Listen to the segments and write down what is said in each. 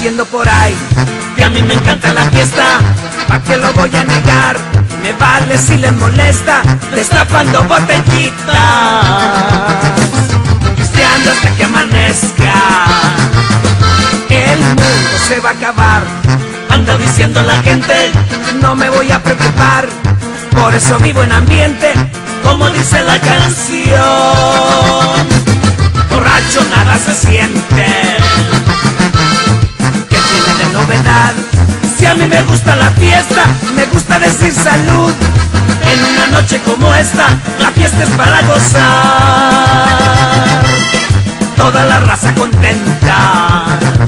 diciendo por ahí que a mí me encanta la fiesta. ¿Pa' qué lo voy a negar? Me vale si les molesta, destapando botellitas, pisteando hasta que amanezca. El mundo se va a acabar, anda diciendo la gente, no me voy a preocupar. Por eso vivo en ambiente, como dice la canción. Borracho nada se siente. ¿Qué tiene de novedad? Si a mí me gusta la fiesta, me gusta decir salud. En una noche como esta, la fiesta es para gozar. Toda la raza contenta.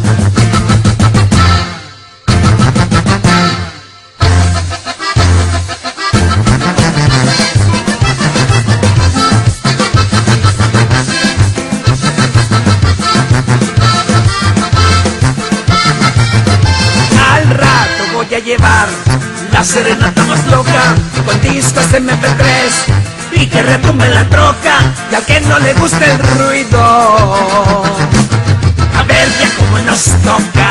A llevar la serenata más loca con discos de MP3 y que retumbe la troca, y al que no le guste el ruido, a ver ya cómo nos toca.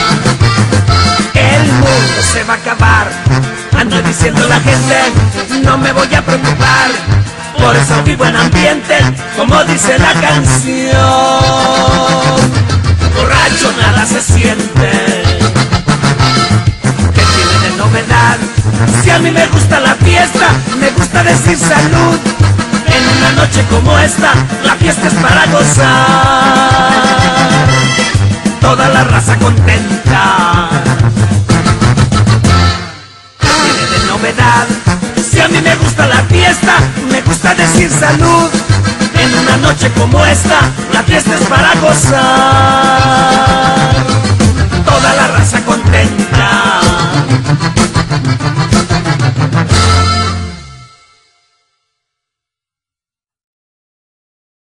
El mundo se va a acabar, anda diciendo la gente, no me voy a preocupar. Por eso vivo en ambiente, como dice la canción. Borracho nada se siente. Novedad. Si a mí me gusta la fiesta, me gusta decir salud. En una noche como esta, la fiesta es para gozar. Toda la raza contenta. ¿Qué tiene de novedad? Si a mí me gusta la fiesta, me gusta decir salud. En una noche como esta, la fiesta es para gozar.